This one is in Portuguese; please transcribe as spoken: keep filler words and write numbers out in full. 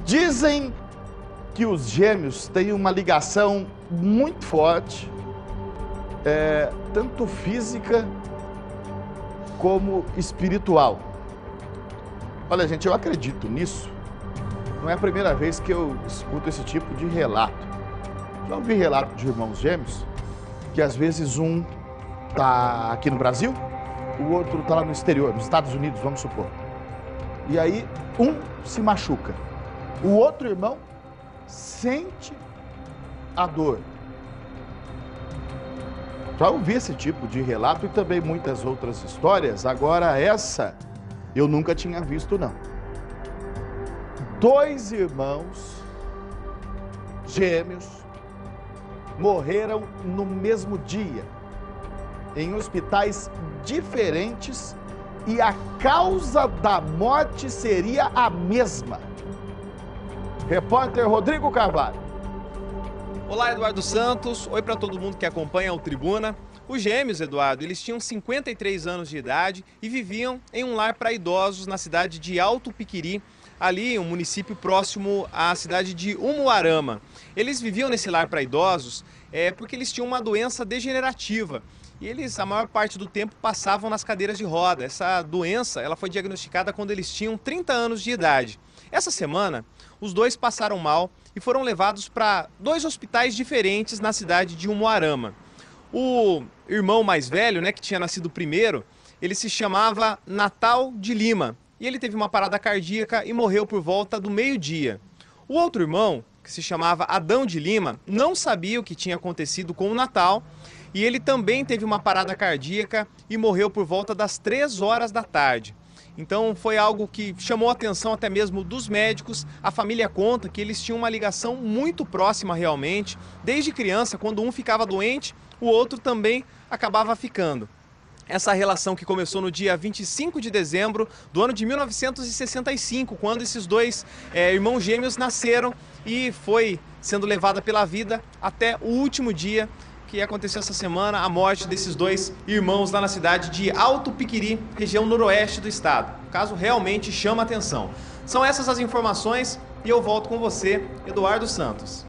Dizem que os gêmeos têm uma ligação muito forte, é, tanto física como espiritual. Olha, gente, eu acredito nisso. Não é a primeira vez que eu escuto esse tipo de relato. Já ouvi relato de irmãos gêmeos que às vezes um tá aqui no Brasil, o outro tá lá no exterior, nos Estados Unidos, vamos supor. E aí um se machuca, o outro irmão sente a dor. Já ouvi esse tipo de relato e também muitas outras histórias. Agora essa eu nunca tinha visto, não. Dois irmãos gêmeos morreram no mesmo dia, em hospitais diferentes, e a causa da morte seria a mesma. Repórter Rodrigo Carvalho. Olá, Eduardo Santos. Oi para todo mundo que acompanha o Tribuna. Os gêmeos, Eduardo, eles tinham cinquenta e três anos de idade e viviam em um lar para idosos na cidade de Alto Piquiri, ali um município próximo à cidade de Umuarama. Eles viviam nesse lar para idosos é, porque eles tinham uma doença degenerativa e eles, a maior parte do tempo, passavam nas cadeiras de roda. Essa doença ela foi diagnosticada quando eles tinham trinta anos de idade. Essa semana, os dois passaram mal e foram levados para dois hospitais diferentes na cidade de Umuarama. O irmão mais velho, né, que tinha nascido primeiro, ele se chamava Natal de Lima e ele teve uma parada cardíaca e morreu por volta do meio-dia. O outro irmão, que se chamava Adão de Lima, não sabia o que tinha acontecido com o Natal e ele também teve uma parada cardíaca e morreu por volta das três horas da tarde. Então foi algo que chamou a atenção até mesmo dos médicos. A família conta que eles tinham uma ligação muito próxima realmente. Desde criança, quando um ficava doente, o outro também acabava ficando. Essa relação que começou no dia vinte e cinco de dezembro do ano de mil novecentos e sessenta e cinco, quando esses dois é, irmãos gêmeos nasceram, e foi sendo levada pela vida até o último dia que aconteceu essa semana, a morte desses dois irmãos lá na cidade de Alto Piquiri, região noroeste do estado. O caso realmente chama a atenção. São essas as informações e eu volto com você, Eduardo Santos.